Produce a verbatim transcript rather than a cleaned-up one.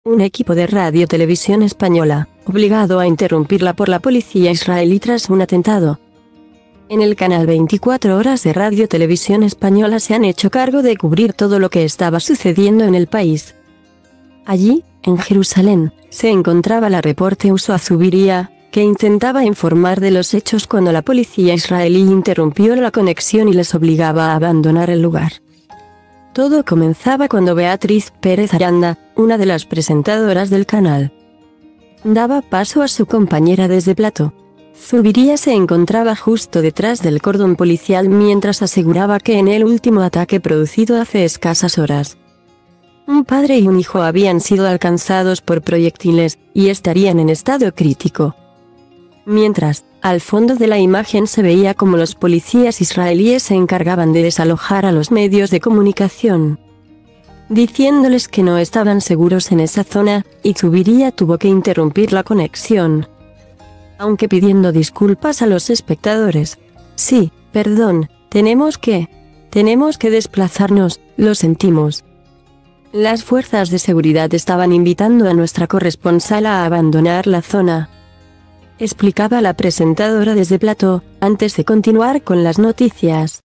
Un equipo de Radio Televisión Española, obligado a interrumpirla por la policía israelí tras un atentado. En el canal veinticuatro horas de Radio Televisión Española se han hecho cargo de cubrir todo lo que estaba sucediendo en el país. Allí, en Jerusalén, se encontraba la reporte Usua Zuviría, que intentaba informar de los hechos cuando la policía israelí interrumpió la conexión y les obligaba a abandonar el lugar. Todo comenzaba cuando Beatriz Pérez Aranda, una de las presentadoras del canal, daba paso a su compañera desde plató. Zuviría se encontraba justo detrás del cordón policial mientras aseguraba que en el último ataque producido hace escasas horas, un padre y un hijo habían sido alcanzados por proyectiles, y estarían en estado crítico. Mientras, al fondo de la imagen se veía como los policías israelíes se encargaban de desalojar a los medios de comunicación, diciéndoles que no estaban seguros en esa zona, y Zuviría tuvo que interrumpir la conexión, aunque pidiendo disculpas a los espectadores. Sí, perdón, tenemos que, tenemos que desplazarnos, lo sentimos. Las fuerzas de seguridad estaban invitando a nuestra corresponsal a abandonar la zona, explicaba la presentadora desde plató, antes de continuar con las noticias.